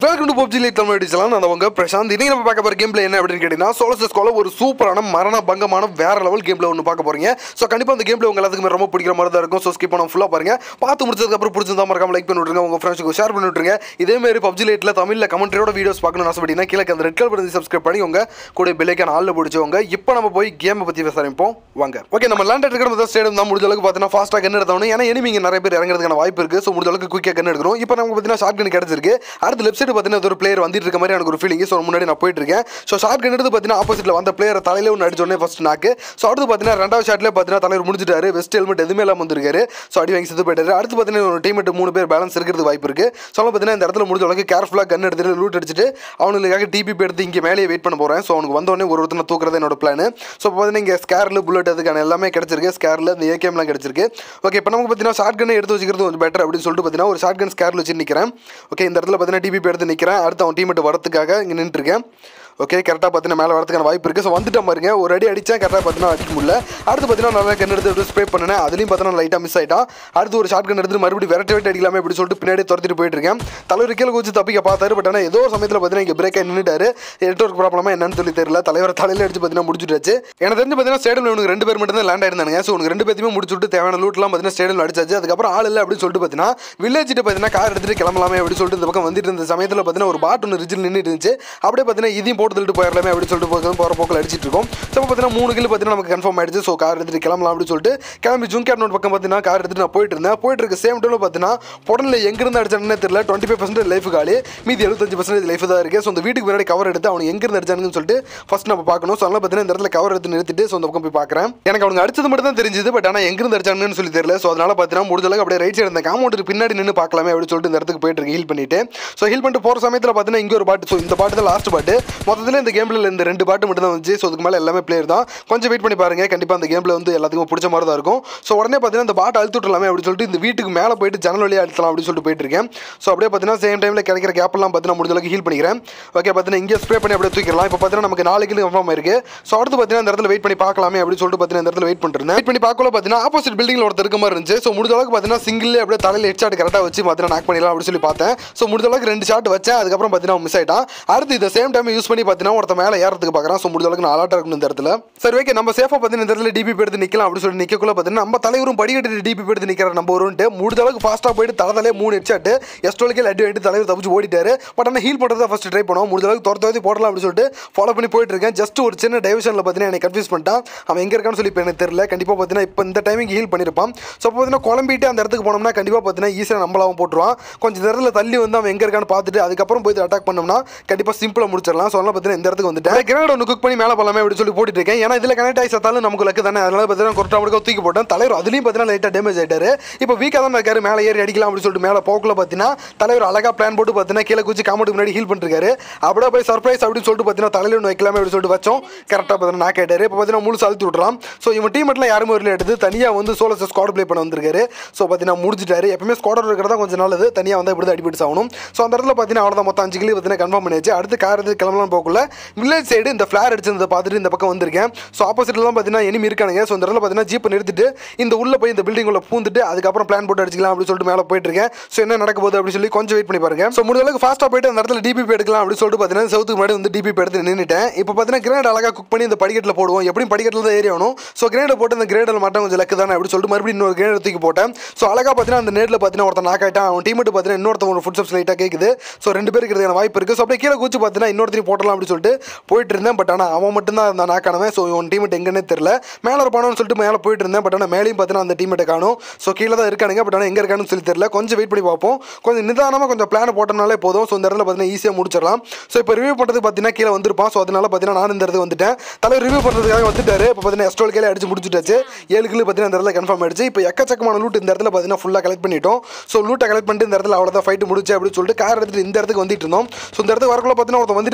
Welcome to PUBG Lite Tamil digital. நான் உங்க பிரசாந்த். இன்னைக்கு நம்ம பார்க்க போற கேம் பிளே என்ன அப்படின்னு கேட்டீங்கன்னா, சோலோ ஸ்குவாட்ல ஒரு சூப்பரான மரண பங்கமான வேற லெவல் கேம் பிளே ஒன்னு பார்க்க போறீங்க. சோ கண்டிப்பா அந்த கேம் பிளே உங்க எல்லாத்துக்குமே ரொம்ப பிடிக்கிற மாதிரி தான் இருக்கும். சோ ஸ்கிப் பண்ணாம ஃபுல்லா பாருங்க. பார்த்து முடிச்சதுக்கு அப்புறம் பிடிச்சிருந்தா மறக்காம லைக் பண்ணி விட்டுருங்க, உங்க ஃப்ரெண்ட்ஸ்க்கு ஷேர் பண்ணி விட்டுருங்க. இதே மாதிரி PUBG Liteல தமிழ்ல கமெண்ட்ரியோட வீடியோஸ் பார்க்கணும்னு ஆசைப்பட்டீங்கன்னா கீழே அந்த ரெட் கலர் பட்டனை சப்ஸ்கிரைப் பண்ணி உங்க கூட பெல் ஐகான் ஆல்ல பிடிச்சவங்க. இப்போ நம்ம போய் கேம் பத்தி பேச ஆரம்பிப்போம் வாங்க. ஓகே, நம்ம லேண்ட் எடுக்கிற முதல் ஸ்டேடியம் தான். முடிஞ்ச அளவுக்கு பார்த்தீங்கன்னா ஃபாஸ்டா கன் எடுத்தவனே, ஏன்னா எனிமிங்க நிறைய பேர் இறங்குறதுக்கான வாய்ப்பு இருக்கு. சோ முடிஞ்ச அளவுக்கு குயிக்கா கன் எடுக்கணும். இப்போ நமக்கு பார்த்தீங்கன்னா ஷார்ட் கன் கிடைச்சிருக்கு. அடுத்து லெஃப்ட் சைடு பார்த்தீங்கன்னா ஒரு பிளேயர் வந்துட்டு இருக்க மாதிரி எனக்கு ஒரு ஃபீலிங். ஸோ முன்னாடி நான் போயிட்டு இருக்கேன். ஸோ ஷார்ட் கன் எடுத்து பார்த்தீங்கன்னா ஆப்போசிட்ல வந்த பிளேயர் தலையில ஒன்று அடிச்சோடனே ஃபர்ஸ்ட் நாக்கு. ஸோ அடுத்து பார்த்தீங்கன்னா ரெண்டாவது ஷாட்ல பார்த்தீங்கன்னா தலைவர் முடிஞ்சிட்டாரு. வெஸ்ட் ஹெல்மெட் எதுவுமே இல்லாமல் வந்திருக்காரு. ஸோ அடி வாங்கி செத்து போயிட்டாரு. அடுத்து பார்த்தீங்கன்னா ஒரு டீம் 3 பேர் பேலன்ஸ் இருக்கிறது வாய்ப்பு இருக்கு. ஸோ பார்த்தீங்கன்னா இந்த இடத்துல முடிஞ்ச அளவுக்கு கேர்ஃபுல்லாக கன் எடுத்துட்டு லூட் அடிச்சுட்டு அவனுக்காக டிபி எடுத்து இங்கே மேலேயே வெயிட் பண்ண போறேன். ஸோ அவனுக்கு வந்தோடனே ஒருத்தனை தூக்குறது என்னோட பிளான். ஸோ பார்த்தீங்கன்னா இங்கே ஸ்கேர்ல புல்லட் அதுக்கான எல்லாமே கிடைச்சிருக்கு. ஸ்கேர்ல இந்த ஏகேம்லாம் கிடைச்சிருக்கு. ஓகே, இப்போ நமக்கு பார்த்தீங்கன்னா ஷார்ட் கன் எடுத்து வச்சுக்கிறது கொஞ்சம் பெட்டர் அப்படின்னு சொல்லிட்டு பார்த்தீங்கன்னா ஒரு ஷார்ட் கன் ஸ்கேர்ல வச்சு நிற்கிறேன். ஓகே, இந்த இடத்துல பார்த்தீங்கன்னா டிபி எடுத்து நிற்கிறேன். அடுத்து அவன் டீம் வரத்துக்காக இங்கே நின்றுருக்கேன். ஓகே, கரெக்டாக பார்த்தீங்கன்னா மேலே வரதுக்கான வாய்ப்பு இருக்குது. ஸோ வந்துட்டு பாருங்க, ஒரு அடி அடித்தேன், கரெக்டாக பார்த்தீங்கன்னா அடிக்க முடியல. அடுத்து பார்த்தீங்கன்னா நல்லா கன் எடுத்து ஸ்ப்ரே பண்ணேன். அதுலேயும் பார்த்தீங்கன்னா லைட்டாக மிஸ் ஆகிட்டான். அடுத்து ஒரு ஷார்ட் கன் எடுத்து மறுபடியும் விரட்டி அடிக்கலாமே அப்படின்னு சொல்லிட்டு பின்னாடி துரத்திட்டு போயிட்டு இருக்கேன். தலைவர் கீழே குச்சி தப்பிக்க பார்த்தாரு. பட் ஆனால் ஏதோ ஒரு சமயத்தில் பார்த்தீங்கன்னா இங்கே பிரேக் ஆகி நின்றுட்டாரு. நெட்வொர்க் ப்ராப்ளமாக என்னன்னு சொல்லி தெரியல. தலைவர் தலையில் அடிச்சு பார்த்தீங்கன்னா முடிச்சுட்டாச்சு. எனக்கு தெரிஞ்சு பார்த்தீங்கன்னா ஸ்டேடியம் உனக்கு 2 பேர் மட்டும் தான் லேண்ட் ஆயிருந்தாங்க. ஸோ உனக்கு 2 பேருமே முடிச்சு விட்டு தேவையான லூட்லாம் பார்த்தீங்கன்னா ஸ்டேடியம் அடிச்சாச்சு. அதுக்கப்புறம் ஆள் இல்லை அப்படின்னு சொல்லிட்டு பார்த்தீங்கன்னா வில்லேஜ் பார்த்தீங்கன்னா கார் எடுத்துட்டு கிளம்பலாமே அப்படின்னு சொல்லிட்டு இந்த பக்கம் வந்துட்டு இருந்த சமயத்தில் பார்த்தீங்கன்னா ஒரு பாட் ஒன்று ரிஜில் நின்றுட்டு இருந்துச்சு. அப்படியே பார்த்தீங்கன்னா இதையும் போட்டு தள்ளிட்டு போயிடலாமே சொல்லிட்டு போகிற போக்கில் அடிச்சிட்டு இருக்கோம். ஸோ பார்த்தீங்கன்னா 3 கிலோ பார்த்தீங்கன்னா நமக்கு கன்ஃபார்ம் ஆயிடுச்சு. ஸோ கார் எடுத்துட்டு கிளம்பலாம் அப்படின்னு சொல்லிட்டு கிளம்பி ஜூன்கேட் நோட் பக்கம் பார்த்தீங்கன்னா கார் எடுத்துட்டு நான் போயிட்டு இருக்க சேம் டைம்ல பார்த்தீங்கன்னா உடனே எங்கிருந்து அடிச்சானே தெரியல. 25% லைஃப் காலி, மீதி 75% லைஃப் தான் இருக்கு. ஸோ அந்த வீட்டுக்கு முன்னாடி கவர் எடுத்து அவனுக்கு எங்கிருந்து அடிச்சானுன்னு சொல்லிட்டு ஃபர்ஸ்ட் நம்ம பார்க்கணும். ஸோ அதனால பார்த்தீங்கன்னா இந்த இடத்துல கவர் எடுத்து நிறுத்திட்டு ஸோ அந்த பக்கம் போய் பார்க்குறேன். எனக்கு அவனுக்கு அடிச்சது மட்டும் தான் தெரிஞ்சது. பட் ஆனால் எங்கிருந்து அடிச்சானுன்னு சொல்லி தெரியல. ஸோ அதனால பார்த்தீங்கன்னா முடிஞ்ச அளவுக்கு அப்படியே ரைட் சைடு இந்த காம்பவுண்டுக்கு பின்னாடி நின்று பார்க்கலாமே அப்படின்னு சொல்லிட்டு இந்த இடத்துக்கு போயிட்டு இருக்கு ஹீல் பண்ணிட்டு. ஸோ ஹீல் பண்ணிட்டு போகிற சமயத்தில் பார்த்தீங்கன்னா இங்கே ஒரு பாட்டு. ஸோ இந்த பாட்டு தான் லாஸ்ட் பாட்டு. மொத்தத்தில் இந்த கேம்ல இந்த 2 பாட்டு மட்டும் தான் வந்துச்சு. ஸோ அதுக்கு மேலே எல்லாமே பிளேயர் தான். கொஞ்சம் வெயிட் பண்ணி பாருங்க, கண்டிப்பாக அந்த கேம்ல வந்து எல்லாத்துக்கும் பிடிச்ச மாதிரி தான் இருக்கும். ஸோ உடனே பார்த்தீங்கன்னா இந்த பாட்டை அழுத்து விட்டுலாமே அப்படின்னு சொல்லிட்டு இந்த வீட்டுக்கு மேலே போயிட்டு ஜன்னல் வழியாக அழுத்தலாம் அப்படின்னு சொல்லிட்டு போயிட்டு இருக்கேன். ஸோ அப்படியே பார்த்தீங்கன்னா சேம் டைமில் கிடைக்கிற கேப்லாம் பார்த்தீங்கன்னா முடிஞ்ச அளவுக்கு ஹீல் பண்ணிக்கிறேன். ஓகே, பார்த்தீங்கன்னா இங்கே ஸ்ப்ரே பண்ணி அப்படியே தூக்கிடலாம். இப்போ பார்த்தீங்கன்னா நமக்கு 4 கிலோ கன்ஃபார்ம் ஆயிருக்கு. ஸோ அடுத்து பார்த்தீங்கன்னா இந்த இடத்துல வெயிட் பண்ணி பார்க்கலாமே அப்படின்னு சொல்லிட்டு பார்த்தீங்கன்னா இந்த இடத்துல வெயிட் பண்ணிருந்தேன். வெயிட் பண்ணி பார்க்கல பார்த்தீங்கன்னா ஆப்போசிட் பில்டிங்ல ஒருத்தர் இருக்க மாதிரி இருந்துச்சு. ஸோ முடிஞ்ச அளவுக்கு பார்த்தீங்கன்னா சிங்கிள் அப்படியே தலையில் ஹெட் ஷாட் கரெக்டாக வச்சு பார்த்தீங்கன்னா நாக் பண்ணிடலாம் அப்படின்னு சொல்லி பார்த்தேன். ஸோ முடிஞ்ச அளவுக்கு 2 ஷாட் வச்சேன். அதுக்கப்புறம் பார்த்தீங்கன்னா மிஸ் ஆயிட்டான். அடுத்து இந்த சேம் டைம் யூஸ் பண்ணி பார்த்தீங்கன்னா ஒருத்த மேலே ஏறதுக்கு பார்க்குறான். ஸோ முடிஞ்ச அளவுக்கு நான் அலர்ட்டாக இருக்கணும் இந்த இடத்துல. சரி, ஓகே, நம்ம சேஃபாக பார்த்தீங்கன்னா இந்த இடத்துல டிபி எடுத்து நிற்கலாம் அப்படின்னு சொல்லி நிற்கக்குள்ள பார்த்தீங்கன்னா நம்ம தலைவரும் படிக்கட்டு டிபி எடுத்து நிற்கிற நம்ம வரும்ட்டு முடிஞ்ச அளவுக்கு ஃபாஸ்ட்டாக போயிட்டு தலையிலே 3 ஹெட் ஷாட் எஸ்டோலுக்கே அடி ஆகிட்டு தலைவர் தப்பிச்சு ஓடிட்டாரு. பட் ஆனால் ஹீல் பண்ணுறதா ஃபர்ஸ்ட் ட்ரை பண்ணுவோம். முடிஞ்ச அளவுக்கு துரத்தி போடலாம் அப்படின்னு சொல்லிட்டு ஃபாலோ பண்ணி போயிட்டு இருக்கேன். ஜஸ்ட் ஒரு சின்ன டைவர்ஷனில் பார்த்தீங்கன்னா எனக்கு கன்ஃபியூஸ் பண்ணிட்டான். அவன் எங்கே இருக்கான்னு சொல்லி இப்போ எனக்கு தெரியல. கண்டிப்பாக பார்த்தீங்கன்னா இப்போ இந்த டைமிங் ஹீல் பண்ணியிருப்பான். ஸோ பார்த்தீங்கன்னா குழம்பிட்டு அந்த இடத்துக்கு போனோம்னா கண்டிப்பாக பார்த்தீங்கன்னா ஈஸியாக நம்மளாவும் போட்டுருவான். கொஞ்சம் நேரத்தில் தள்ளி வந்து அவன் எங்கே இருக்கான்னு பார்த்துட்டு அதுக்கப்புறம் போய் அட்டாக் பண்ணோம்னா கண்டிப்பாக சிம்பிளாக முடிச்சிடலாம். ஸோ அதனால் பார்த்தீங்கன்னா இந்த இடத்துக்கு வந்துட்டு கிரேட் ஒன்று குக் பண்ணி மேலே போகலாமே அப்படின்னு சொல்லி போட்டுட்டு இருக்கேன். ஏன்னா இதில் கனெக்ட் ஆகி சத்தாலும் நமக்கு லக்கு தானே. அதனால பார்த்தீங்கன்னா கொரட்டா முடுக்க தூக்கி போட்டேன். தலைவர் அதுலேயும் பார்த்தீங்கன்னா லைட்டாக டேமேஜ் ஆயிட்டாரு. இப்போ வீக்காக தான் இருக்காரு. மேலே ஏறி அடிக்கலாம் அப்படின்னு சொல்லிட்டு மேலே போக்குள்ள பார்த்தீங்கன்னா தலைவர் அழகா பிளான் போட்டு பார்த்தீங்கன்னா கீழே குச்சி காமெண்ட்டுக்கு முன்னாடி ஹீல் பண்ணிருக்காரு. அப்படியே போய் சர்ப்ரைஸ் அப்படின்னு சொல்லிட்டு பார்த்தீங்கன்னா தலையில் ஒன்று வைக்கலாமே அப்படின்னு சொல்லிட்டு வச்சோம். கரெக்டாக பார்த்தீங்கன்னா நாக் ஆயிட்டாரு. இப்போ பார்த்தீங்கன்னா முழு அழுத்தி விட்றான். ஸோ இவன் டீம் மட்டும் யாருமே ஒரு எடுத்து தனியாக வந்து சோலோ ஸ்குவாட் ப்ளே பண்ண வந்திருக்காரு. ஸோ பார்த்தீங்கன்னா முடிச்சிட்டாரு. எப்பவுமே ஸ்குவாடர் இருக்கிறதா கொஞ்சம் நல்லது. தனியாக வந்து இப்படி தான் அடிபிடிச்சு ஆகணும். ஸோ அந்த இடத்துல பார்த்தீங்கன்னா அவ்வளோதான் மொத்தம் 5 கிலோ பார்த்தீங்கன்னா கன்ஃபார்ம் பண்ணியாச்சு. அடுத்து கார் எடுத்து கிளம்பலாம் போக்குள்ள வில்லேஜ் சைடு இந்த ஃபிளார் அடிச்சதை பார்த்துட்டு இந்த பக்கம் வந்திருக்கேன். ஸோ ஆப்போசிட்ல தான் பார்த்தீங்கன்னா எனிமி இருக்கானுங்க. ஸோ இந்த இடத்துல பார்த்தீங்கன்னா ஜீப்பை நிறுத்திட்டு இந்த உள்ள போய் இந்த பில்டிங் உள்ள பூந்துட்டு அதுக்கப்புறம் பிளான் போட்டு அடிச்சிக்கலாம் அப்படின்னு சொல்லிட்டு மேலே போயிட்டு இருக்கேன். ஸோ என்ன நடக்க போகுது அப்படின்னு சொல்லி கொஞ்சம் வெயிட் பண்ணி பாருங்க. ஸோ முடிஞ்ச அளவுக்கு ஃபாஸ்ட்டாக போயிட்டு அந்த இடத்துல டிபி எடுக்கலாம் அப்படின்னு சொல்லிட்டு பார்த்தீங்கன்னா சவுத்துக்கு முன்னாடி வந்து டிபி எடுத்து நின்றுட்டேன். இப்போ பார்த்தீங்கன்னா கிரேட் அழகாக குக் பண்ணி இந்த படிக்கட்டில் போடுவோம். எப்படியும் படிக்கட்டில் தான் ஏறி ஆகணும். ஸோ கிரேடை போட்டு இந்த கிரேடில் மட்டும் கொஞ்சம் லக்கு தானே அப்படின்னு சொல்லிட்டு மறுபடியும் இன்னொரு கிரேட் தூக்கி போட்டேன். ஸோ அழகாக பார்த்தீங்கன்னா அந்த நேரில் பார்த்தீங்கன்னா ஒருத்தன் நாக் ஆகிட்டான். அவன் டீம் பார்த்தீங்கன்னா இன்னொருத்தவங்க ஃபுட் ஸ்டெப்ஸ் லைட்டாக கேட்குது. ஸோ 2 பேருக்கு இருக்கிறதுக்கான வாய்ப்பு இருக்குது. ஸோ அப்படியே கீழே குச்சி பார்த்தீங்கன்னா இன்னொருத்தரையும் போட்டலாம் அப்படின்னு சொல்லிட்டு போயிட்டு இருந்தேன். பட் ஆனால் அவன் மட்டும் தான் அந்த நாக்கானவன். ஸோ இவன் டீம் எங்கன்னே தெரியல. மேலே இருப்பானு சொல்லிட்டு மேலே போயிட்டு இருந்தேன். பட் ஆனால் மேலேயும் பார்த்தீங்கன்னா அந்த டீம் காணும். ஸோ கீழே தான் இருக்கானுங்க. பட் ஆனால் எங்கே இருக்கானு சொல்லி தெரியல. கொஞ்சம் வெயிட் பண்ணி பார்ப்போம். கொஞ்சம் நிதானமாக கொஞ்சம் பிளான் போட்டோம்னாலே போதும். ஸோ இந்த இடத்துல பார்த்தீங்கன்னா ஈஸியாக முடிச்சிடலாம். ஸோ இப்போ ரிவ்யூ பண்ணுறதுக்கு பார்த்தீங்கன்னா கீழே வந்திருப்பான். ஸோ அதனால பார்த்தீங்கன்னா நான் இந்த இடத்துக்கு வந்துட்டேன். தலைவர் ரிவ்யூ பண்ணுறதுக்காக வந்துட்டாரு. இப்போ பார்த்தீங்கன்னா எஸ்டோல் கீழே அடிச்சு முடிச்சுட்டாச்சு. 7 கிலோ பார்த்தீங்கன்னா இந்த இடத்துல கன்ஃபார்ம் ஆயிடுச்சு. இப்போ எக்கச்சக்கமான லூட் இந்த இடத்துல பார்த்தீங்கன்னா ஃபுல்லாக கலெக்ட் பண்ணிட்டோம். ஸோ லூட்டை கலெக்ட் பண்ணிட்டு இந்த இடத்துல அவ்வளோதான் ஃபைட் முடிச்சு அப்படின்னு சொல்லிட்டு கார் எடுத்துட்டு இந்த இடத்துக்கு வந்துட்டு இருந்தோம். ஸோ இந்த இடத்துக்கு வரக்குள்ள பார்த்தீங்கன்னா ஒருத்தர் வந்துட்டு இருந்தால் திடீர்னு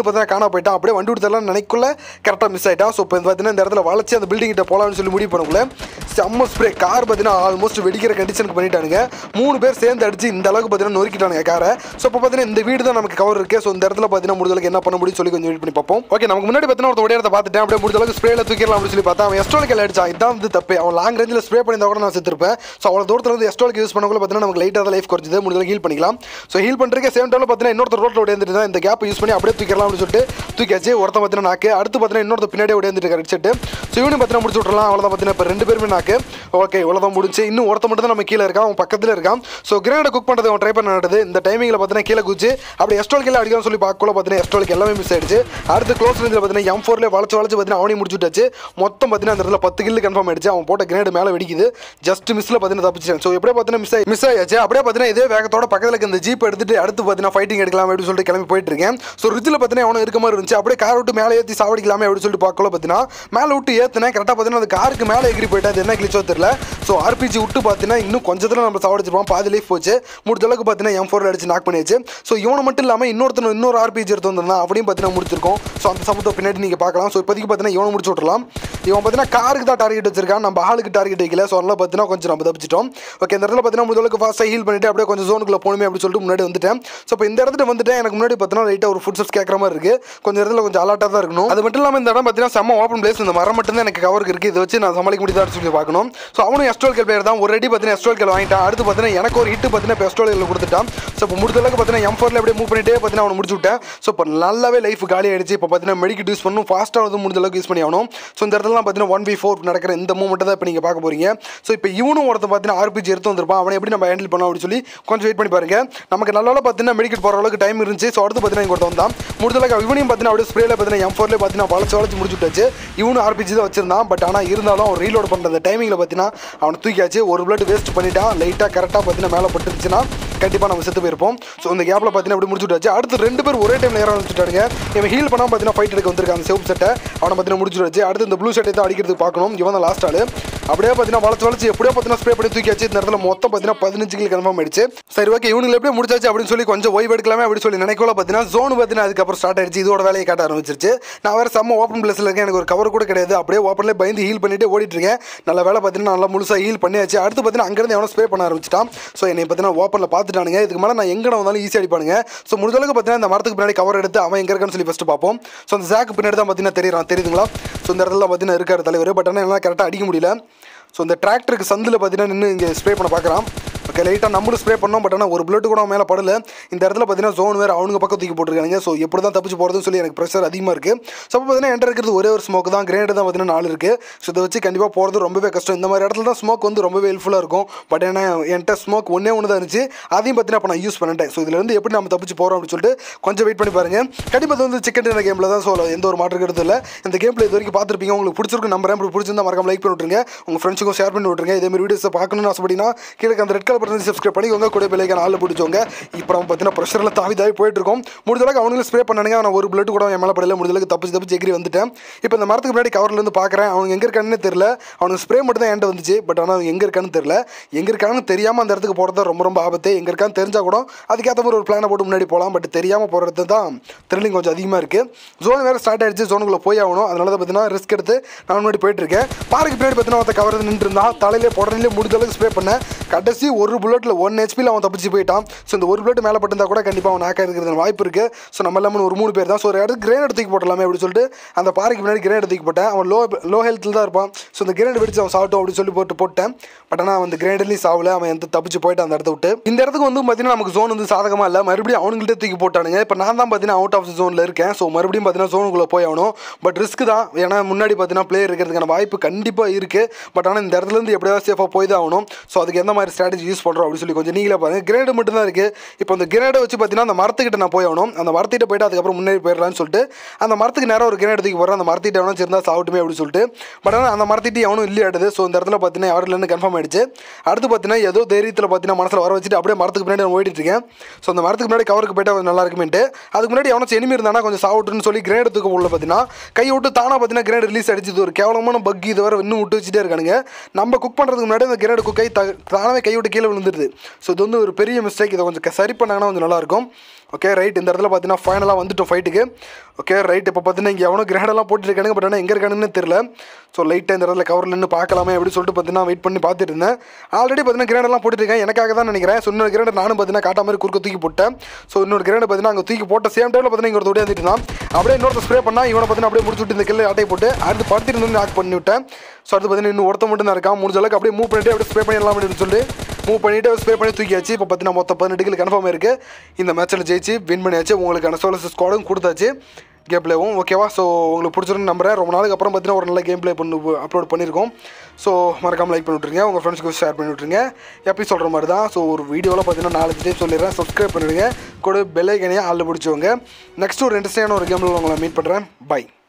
பார்த்தீங்கன்னா காணா போயிட்டான். அப்படியே வண்டி விட்டுலாம் நினைக்குள்ள கரெக்டாக மிஸ் ஆகிட்டான். ஸோ இப்போ பார்த்தீங்கன்னா இந்த இடத்துல வளைச்சி அந்த பில்டிங் கிட்ட போகலாம்னு சொல்லி முடிவு பண்ணக்குள்ள செம்ம ஸ்ப்ரே கார் பார்த்தீங்கன்னா ஆல்மோஸ்ட் வெடிக்கிற கண்டிஷனுக்கு பண்ணிட்டானுங்க. 3 பேர் சேர்ந்து அடிச்சு இந்த அளவுக்கு பார்த்தீங்கன்னா நொறுக்கிட்டானுங்க காரை. ஸோ இப்போ பார்த்தீங்கன்னா இந்த வீடு தான் நமக்கு கவர் இருக்குது. ஸோ இந்த இடத்துல பார்த்தீங்கன்னா முடிஞ்சளவுக்கு என்ன பண்ண முடியும் சொல்லி கொஞ்சம் வெயிட் பண்ணி பார்ப்போம். ஓகே, நமக்கு முன்னாடி பார்த்தீங்கன்னா ஒரு இடத்த பார்த்துட்டேன். அப்படியே முடிஞ்சளவுக்கு ஸ்ப்ரேல தூக்கிடலாம் அப்படின்னு சொல்லி பார்த்தா அவன் எஸ்ட்ரோலிக்கல் அடிச்சான். இதான் வந்து தப்பு. அவன் லாங் ரேஞ்சில் ஸ்ப்ரே பண்ணியிருந்தா கூட நான் செத்துருப்பேன். ஸோ அவ்வளோ தூரத்தில் வந்து எஸ்ட்ரோலிக் யூஸ் பண்ணக்குள்ள பார்த்தீங்கன்னா நமக்கு லைட்டாக தான் லைஃப் குறைஞ்சது. முடிஞ்சளவுக்கு ஹீல் பண்ணிக்கலாம். ஸோ ஹீல் பண்ணுறதுக்கு சேம் டைமில் பார்த்தீங்கன்னா இன்னொருத்தர் ரோட்டில் ஓடியாந்துட்டு தான் இந்த கேப் யூஸ் பண்ணி அப்படியே தூக்கிடலாம் அப்படின்னு சொல்லிட்டு தூக்கியாச்சு. ஒருத்தன் பார்த்தீங்கன்னா நாக்கு, அடுத்து பார்த்தீங்கன்னா இன்னொருத்த பின்னாடி ஓடியாந்துட்டு கடிச்சிட்டு ஸோ இவனு பார்த்தீங்கன்னா முடிச்சு விட்றலாம். அவ்வளோதான் பார்த்தீங்கன்னா இப்போ 2 பேருமே நாக்கு. ஓகே, இவ்வளோதான் முடிஞ்சு. இன்னும் ஒருத்த மட்டும் தான் நம்ம கீழே இருக்கான், அவன் பக்கத்தில் இருக்கான். ஸோ கிரேனேட் குக் பண்ணுறது அவன் ட்ரை பண்ண நடக்குது. இந்த டைமிங்கில் பார்த்தீங்கன்னா கீழே குச்சி அப்படி எஸ்ட்ரோல் கீழே அடிக்கணும்னு சொல்லி பார்க்கல பார்த்தீங்கன்னா எஸ்ட்ரோலுக்கு எல்லாமே மிஸ் ஆயிடுச்சு. அடுத்து க்ளோஸ் ரேஞ்சில் பார்த்தீங்கன்னா M4 வளைச்சு பார்த்தீங்கன்னா அவனையும் முடிச்சுட்டாச்சு. மொத்தம் பார்த்தீங்கன்னா அந்த இடத்துல 10 கில் கன்ஃபார்ம் ஆயிடுச்சு. அவன் போட்ட கிரேனேட் மேலே வெடிக்குது. ஜஸ்ட் மிஸ்ல பார்த்தீங்கன்னா தப்பிச்சிட்டேன். ஸோ எப்படியே பார்த்தீங்கன்னா மிஸ் ஆயாச்சு. அப்படியே பார்த்தீங்கன்னா இதே வேகத்தோட பக்கத்தில் இருக்க இந்த ஜீப் எடுத்துட்டு அடுத்து பார்த்தீங்கன்னா ஃபைட்டிங் எடுக்கலாம் அப்படின்னு சொல்லிட்டு கிளம்பி போயிட்டு இருக்கேன். ஸோ ரிட்ஜில் பார்த்தீங்கன்னா அவனும் இருக்க மாதிரி இருந்துச்சு. அப்படியே கார் விட்டு மேலே ஏற்றி சாவடிக்கலாமே அப்படின்னு சொல்லிட்டு பார்க்கல பார்த்தீங்கன்னா மேலே விட்டு ஏற்றினேன். கரெக்டாக பார்த்தீங்கன்னா அந்த காருக்கு மேலே எகிரி போயிட்டு அது என்ன கிளிச்சோ தெரியல. ஸோ RPG விட்டு பார்த்தீங்கன்னா இன்னும் கொஞ்சத்தில் நம்ம சாவடிச்சிருப்போம். பாதி லைஃப் போச்சு. முடிஞ்ச அளவுக்கு பார்த்தீங்கன்னா M4 அடிச்சு நாக் பண்ணியாச்சு. ஸோ இவனை மட்டும் இல்லாமல் இன்னொரு RPG எடுத்து வந்திருந்தான். அப்படியும் பார்த்தீங்கன்னா முடிச்சிருக்கோம். ஸோ அந்த சமத்தை பின்னாடி நீங்கள் பார்க்கலாம். ஸோ இப்போதைக்கு பார்த்தீங்கன்னா இவனை முடிச்சு விட்றலாம். இவன் பார்த்தீங்கன்னா காருக்கு தான் டார்கெட் வச்சிருக்கான், நம்ம ஆளுக்கு டார்கெட் வைக்கல. ஸோ அதனால பார்த்தீங்கன்னா கொஞ்சம் நம்ம தப்பிச்சிட்டோம். ஓகே, இந்த இடத்துல பார்த்தீங்கன்னா முடிஞ்ச அளவுக்கு ஃபாஸ்ட்டாக ஹீல் பண்ணிட்டு அப்படியே கொஞ்சம் ஜோனுக்குள்ள போகணுமே அப்படின்னு சொல்லிட்டு முன்னாடி வந்துட்டேன். ஸோ இப்போ இந்த இடத்துல வந்துட்டு எனக்கு முன்னாடி பார்த்தீங்கன்னா லைட்டாக ஒரு ஃபுட் ஸ்டெப்ஸ் கேட்குற மாதிரி இருக்குது. கொஞ்சம் இடத்துல கொஞ்சம் அலர்ட்டாக தான் இருக்கணும். அது மட்டும் இல்லாமல் இந்த இடம் பார்த்தீங்கன்னா செம்ம ஓப்பன் பிளேஸ். இந்த மரம் மட்டும் தான் எனக்கு கவருக்கு இருக்குது. இதை வச்சு நான் சமாளிக்க முடியாதுன்னு சொல்லி பார்க்கணும். ஸோ அவனும் எஸ்ட்ரோல் பிளேயர் தான். ஒரு ரெடி பார்த்தீங்கன்னா எஸ்ட்ரோல் வாங்கிட்டான். அடுத்து பார்த்தீங்கன்னா எனக்கு ஒரு ஹிட் பார்த்தீங்கன்னா இப்போ எஸ்ட்ரோல் கொடுத்துட்டான். ஸோ இப்போ முடிஞ்ச அளவுக்கு பார்த்தீங்கன்னா M4 அப்படியே மூவ் பண்ணிட்டே பார்த்தீங்கன்னா அவனை முடிச்சு விட்டேன். ஸோ இப்போ நல்லாவே லைஃப் காலி ஆயிடுச்சு. இப்போ பார்த்தீங்கன்னா மெடிக்கெட் யூஸ் பண்ணணும், ஃபாஸ்ட்டாக வந்து முடிஞ்ச அளவுக்கு யூஸ் பண்ணி ஆகணும். ஸோ இந்த இடத்துல பார்த்தீங்கன்னா 1v4 நடக்கிற இந்த மூமெண்ட் தான் இப்போ நீங்கள் பார்க்க போறீங்க. ஸோ இப்போ இவனும் ஒருத்தன் பார்த்தீங்கன்னா RPG எடுத்து வந்திருப்பான். அவனை எப்படி நம்ம ஹேண்டில் பண்ணோம் அப்படின்னு சொல்லி கொஞ்சம் வெயிட் பண்ணி பாருங்க. நமக்கு நல்லா பார்த்தீங்கன்னா மெடிக்கெட் போகிற அளவுக்கு டைம் இருந்துச்சு. ஸோ அடுத்து பார்த்தீங்கன்னா இங்கே ஒருத்தன் தான் முடிஞ்ச அளவுக்கு இவனையும் பார்த்தீங்கன்னா அப்படியே ஸ்ப்ரேல பார்த்தீங்கன்னா M4 பார்த்தீங்கன்னா வளைச்சு முடிச்சு விட்டாச்சு. இவனும் RPG தான் வச்சிருந்தான். பட் ஆனால் இருந்தாலும் அவன் ரீலோட் பண்ணுற அந்த டைமிங்கில் பார்த்தீங்கன்னா அவனை தூக்கியாச்சு. ஒரு பிளட் வேஸ்ட் பண்ணிட்டான். லைட்டாக கரெக்டாக பார்த்தீங்கன்னா மேலே பட்டுருச்சுன்னா கண்டிப்பாக நம்ம செத்து போயிருப்போம். ஸோ இந்த கேப்பில் பார்த்தீங்கன்னா அப்படி முடிச்சு விட்டாச்சு. அடுத்து 2 பேர் ஒரே டைம் நேரம் வச்சுட்டாங்க. இவன் ஹீல் பண்ணாமல் பார்த்தீங்கன்னா ஃபைட் எடுக்க வந்திருக்காங்க. அந்த செவப்பு சட்டை அவனை பார்த்தீங்கன்னா முடிச்சுட்டாச்சு. அடுத்து இந்த ப்ளூ சட்டை தான் அடிக்கிறதுக்கு பார்க்கணும். இவன் தான் லாஸ்ட் ஆளு. அப்படியே பார்த்தீங்கன்னா வளைச்சு எப்படியோ பார்த்தீங்கன்னா ஸ்ப்ரே பண்ணி தூக்கியாச்சு. இந்த இடத்துல மொத்தம் பார்த்தீங்கன்னா 15 கில் கன்ஃபார்ம் ஆயிடுச்சு. சரி, ஓகே, இவனுக்கு எப்படியே முடிச்சாச்சு அப்படின்னு சொல்லி கொஞ்சம் ஓய்வு எடுக்கலாமே அப்படின்னு சொல்லி நினைக்கல. பார்த்தீங்கன்னா ஜோன் பார்த்தீங்கன்னா அதுக்கப்புறம் ஸ்டார்ட் ஆயிடுச்சு. இதோட வேலையை காட்ட ஆரம்பிச்சிருச்சு. நான் வேறு செம்ம ஓப்பன் பிளேஸில் இருக்கேன். எனக்கு ஒரு கவர் கூட கிடையாது. அப்படியே ஓப்பன்லேயே பயந்து ஹீல் பண்ணிட்டு ஓடிட்டு இருக்கேன். நல்ல வேலை பார்த்தீங்கன்னா நல்லா முழுசாக ஹீல் பண்ணியாச்சு. அடுத்து பார்த்தீங்கன்னா அங்கேருந்து எவனோ ஸ்ப்ரே பண்ண ஆரம்பிச்சிட்டான். ஸோ என்னை பார்த்தீங்கன்னா ஓப்பனில் பார்த்துட்டானுங்க. இதுக்கு மேலே நான் எங்கே வந்தாலும் ஈஸியாக அடிப்பானுங்க. ஸோ முடிஞ்சளவுக்கு பார்த்தீங்கன்னா இந்த மரத்துக்கு பின்னாடி கவர் எடுத்து அவன் எங்கே இருக்கான்னு சொல்லி ஃபஸ்ட்டு பார்ப்போம். ஸோ அந்த ஜாக்கு பின்னாடி தான் பார்த்தீங்கன்னா தெரியுதுங்களா? ஸோ இந்த இடத்துல பார்த்தீங்கன்னா இருக்கார் தலைவர். பட் ஆனால் என்னால் கரெக்டாக அடிக்க முடியல. ஸோ இந்த டிராக்டருக்கு சந்தில் பார்த்தீங்கன்னா நின்று இங்கே ஸ்ப்ரே பண்ண பார்க்குறான். ஓகே, லைட்டாக நம்மளும் ஸ்ப்ரே பண்ணோம். பட் ஆனால் ஒரு பிளட் கூட மேலே படல. இந்த இடத்துல பார்த்தீங்கன்னா ஜோன் வேறு அவனுங்க பக்கம் தூக்கி போட்டுருக்காங்க. ஸோ எப்படி தான் தப்பிச்சு போகிறதுன்னு சொல்லி எனக்கு ப்ரெஷர் அதிகமாக இருக்குது. ஸோ அப்போ பார்த்தீங்கன்னா என்கிட்ட இருக்கிறது ஒரே ஒரு ஸ்மோக் தான். கிரேனேட் தான் பார்த்தீங்கன்னா 4 இருக்குது. ஸோ இதை வச்சு கண்டிப்பாக போகிறது ரொம்பவே கஷ்டம். இந்த மாதிரி இடத்துல தான் ஸ்மோக் வந்து ரொம்பவே ஹெல்ப்ஃபுல்லாக இருக்கும். பட் ஏன்னா என்கிட்ட ஸ்மோக் ஒன்றே தான் இருந்துச்சு. அதையும் பார்த்தீங்கன்னா இப்போ நான் யூஸ் பண்ணிட்டேன். ஸோ இதில் வந்து எப்படி நம்ம தப்பிச்சு போகிறோம் அப்படின்னு சொல்லிட்டு கொஞ்சம் வெயிட் பண்ணி பாருங்கள். கண்டிப்பாக வந்து சிக்கன் டின்னர் கேமில் தான். ஸோ எந்த ஒரு மாற்று கருத்து இல்லை. இந்த கேமில் இது வரைக்கும் பார்த்துருப்பீங்க. உங்களுக்கு பிடிச்சிருக்கு நம்புறேன். இப்படி பிடிச்சிருந்தா மறக்காம லைக் பண்ணி விட்டுருங்க. உங்கள் ஃப்ரெண்ட்ஸுக்கும் ஷேர் பண்ணி விட்டுருங்க. இதே மாதிரி வீடியோஸை பார்க்கணும்னு ஆசைப்பட்டீங்கன்னா கீழே அந்த ரெட் கலர் பட்டன் சப்ஸ்கிரைப் பண்ணி கூட பெல்லைக்கான ஆள் பிடிச்சவங்க. இப்போ நம்ம பார்த்தீங்கன்னா ப்ரெஷரில் தாவி போயிட்டு இருக்கோம். முடிஞ்சளவுக்கு அவனுக்கு ஸ்ப்ரே பண்ணானுங்க. நான் ஒரு பிளட் கூட என் மேலே படல. முடிஞ்சளவுக்கு தப்பிச்சு எகிரி வந்துட்டேன். இப்போ இந்த மரத்துக்கு முன்னாடி கவர்லேருந்து பார்க்குறேன். அவனுக்கு எங்கே இருக்கான்னு தெரியல. அவனுக்கு ஸ்ப்ரே மட்டும் தான் என்கிட்ட வந்துச்சு. பட் ஆனால் எங்கே இருக்கான்னு தெரியல. எங்கே இருக்கான்னு தெரியாமல் அந்த இடத்துக்கு போகிறது ரொம்ப ஆபத்து. எங்கே இருக்கான்னு தெரிஞ்சால் கூட அதுக்கேற்ற மாதிரி ஒரு பிளானை போட்டு முன்னாடி போகலாம். பட் தெரியாமல் போகிறது தான் த்ரில்லிங் கொஞ்சம் அதிகமாக இருக்குது. ஜோன் வேறு ஸ்டார்ட் ஆகிடுச்சு. ஜோனுக்குள்ளே போய் ஆகணும். அதனால தான் பார்த்தீங்கன்னா ரிஸ்க் எடுத்து நான் முன்னாடி போயிட்டு இருக்கேன். பாருக்கு பின்னாடி பார்த்தீங்கன்னா அவன் கவர் நின்று இருந்தான். தலையிலே உடனே முடிஞ்சளவுக்கு ஸ்ப்ரே பண்ணேன். கடைசி ஒரு புல்லட்டில் 1 HP அவன் தப்பிச்சு போயிட்டான். ஸோ இந்த ஒரு பிளட் மேலே பட்டிருந்தா கூட கண்டிப்பாக அவன் நாக்காக இருக்கிறது வாய்ப்பு இருக்குது. ஸோ நம்ம எல்லாமே ஒரு 3 பேர் தான். ஸோ ஒரு இடத்துக்கு கிரேனேட் தூக்கி போட்டலாமே அப்படின்னு சொல்லிட்டு அந்த பாறைக்கு முன்னாடி கிரேனேட் தூக்கி போட்டேன். அவன் லோ ஹெல்த்தில் தான் இருப்பான். ஸோ இந்த கிரேனேட் வெடிச்சு அவன் சாப்பிட்டோம் அப்படின்னு சொல்லி போட்டேன். பட் ஆனால் அவன் அந்த கிரேனேட்லையும் சாவல. அவன் எந்த தப்பிச்சு போயிட்டு அந்த இடத்த விட்டு இந்த இடத்துக்கு வந்து பார்த்தீங்கன்னா நமக்கு ஜோன் வந்து சாதகமாக இல்லை. மறுபடியும் அவனுங்கள்ட்ட தூக்கி போட்டானுங்க. இப்போ நான் தான் பார்த்தீங்கன்னா அவுட் ஆஃப் ஜோனில் இருக்கேன். ஸோ மறுபடியும் பார்த்தீங்கன்னா ஜோனுக்குள்ளே போய் ஆகணும். பட் ரிஸ்க் தான். ஏன்னா முன்னாடி பார்த்தீங்கன்னா பிளேயர் இருக்கிறதுக்கான வாய்ப்பு கண்டிப்பாக இருக்குது. பட் ஆனால் இந்த இடத்துலேருந்து எப்படியாவது சேஃபாக போய் தான் ஆகணும். ஸோ அதுக்கு எந்த மாதிரி ஸ்ட்ராட்டஜி யூஸ் பண்ணுறோம் அப்படின்னு சொல்லி கொஞ்சம் நீங்களே பாருங்கள். கிரேனேட் மட்டும் தான் இருக்குது. இப்போ அந்த கிரேனேட் வச்சு பார்த்தீங்கன்னா அந்த மரத்துக்கிட்ட நான் போய் ஆகணும். அந்த மரத்திட்ட போய்ட்டு அதுக்கப்புறம் முன்னாடி போயிடலான்னு சொல்லிட்டு அந்த மரத்துக்கு நேரம் ஒரு கிரேனேட் தூக்கி போடுறேன். அந்த மரத்திட்ட எவனும் இருந்தால் சாப்பிட்டுமே அப்படின்னு சொல்லிட்டு. பட் ஆனால் அந்த மரத்திட்டு எவனும் இல்லை ஆடுது. ஸோ இந்த இடத்துல பார்த்தீங்கன்னா யாரும் இல்லைன்னு கன்ஃபார்ம் ஆயிடுச்சு. அடுத்து பார்த்தீங்கன்னா ஏதோ தைரியத்தில் பார்த்தீங்கன்னா மனசில் வர வச்சுட்டு அப்படியே மரத்துக்கு பின்னாடி நான் ஓடிட்டு இருக்கேன். ஸோ அந்த மரத்துக்கு முன்னாடி கவருக்கு போய்ட்டு நல்லா இருக்குமேட்டு அதுக்கு முன்னாடி எவனும் எனிமி இருந்தானா கொஞ்சம் சாப்பிட்டுன்னு சொல்லி கிரேனேட் தூக்க உள்ள பார்த்தீங்கன்னா கை விட்டு தானாக பார்த்தீங்கன்னா கிரேனேட் ரிலீஸ் அடிச்சு ஒரு கேவலமான பக் இது வர இன்னும் விட்டு வச்சுட்டே இருக்கானுங்க. நம்ம குக் பண்ணுறதுக்கு முன்னாடி அந்த கிரேனேட் குக்கை தானே கை விட்டு கீழே கீழே விழுந்துருது. ஸோ இது வந்து ஒரு பெரிய மிஸ்டேக். இதை கொஞ்சம் சரி பண்ணாங்கன்னா கொஞ்சம் நல்லாயிருக்கும். ஓகே ரைட், இந்த இடத்துல பார்த்தீங்கன்னா ஃபைனலாக வந்துட்டோம் ஃபைட்டுக்கு. ஓகே ரைட், இப்போ பார்த்தீங்கன்னா இங்கே எவனோ கிரேடெல்லாம் போட்டுருக்கானுங்க, பட் ஆனால் எங்கே இருக்கானுன்னு தெரியல. ஸோ லைட்டாக இந்த இடத்துல கவரில் நின்று பார்க்கலாமே அப்படின்னு சொல்லிட்டு பார்த்தீங்கன்னா வெயிட் பண்ணி பார்த்துட்டு இருந்தேன். ஆல்ரெடி பார்த்தீங்கன்னா கிரேடெல்லாம் போட்டுருக்கேன், எனக்காக தான் நினைக்கிறேன். ஸோ இன்னொரு கிரேட் நானும் பார்த்தீங்கன்னா காட்டா மாதிரி குறுக்க தூக்கி போட்டேன். ஸோ இன்னொரு கிரேட் பார்த்தீங்கன்னா அங்கே தூக்கி போட்ட சேம் டைமில் பார்த்தீங்கன்னா இங்கே ஒரு தொடியாக வந்துட்டு தான் அப்படியே இன்னொருத்த ஸ்ப்ரே பண்ணால் இவனை பார்த்தீங்கன்னா அப்படியே முடிச்சு விட்டு இந்த கில்லை ஆட்டை போட்டு அடுத்து படுத்திருந்து ஆக் பண்ணி விட்டேன். ஸோ அடுத்து பார்த்தீங்கன்னா இன்னும் ஒருத்த மட்டும் தான் இருக்கான். முடிஞ்ச அளவுக்கு அப்படியே மூவ் பண்ணிட்டு அப்படியே ஸ்ப்ரே பண்ணிடலாம் அப்படின்னு சொல்லி மூவ் பண்ணிவிட்டு ஸ்ப்ரே பண்ணி தூக்கியாச்சு. இப்போ பார்த்தீங்கன்னா மொத்தம் 18 கில் கன்ஃபார்ம் இருக்குது. இந்த மேட்ச்சில் ஜெயிச்சு வின் பண்ணியாச்சு. உங்களுக்கான சோலஸ் ஸ்குவாடும் கொடுத்தாச்சு, கேம் பிளேவும். ஓகேவா? ஸோ உங்களுக்கு பிடிச்சிருன்னு நம்புறேன். ரொம்ப நாளுக்கு அப்புறம் பார்த்தீங்கன்னா ஒரு நல்ல கேம் பிளே அப்லோட் பண்ணியிருக்கோம். ஸோ மறக்காமல் லைக் பண்ணி விட்ருங்க, உங்கள் ஃப்ரெண்ட்ஸ்க்கு ஷேர் பண்ணி விட்ருங்க. எப்படி சொல்கிற மாதிரி தான். ஸோ ஒரு வீடியோவில் பார்த்தீங்கன்னா 4 டைம் சொல்லிடுறேன், சப்ஸ்கிரைப் பண்ணிவிடுங்க, கூட பெல் ஐக்கனையும் ஆளில் பிடிச்சவங்க. நெக்ஸ்ட் ஒரு இன்ட்ரெஸ்டிங்கான ஒரு கேமில் உங்களை மீட் பண்ணுறேன். பை.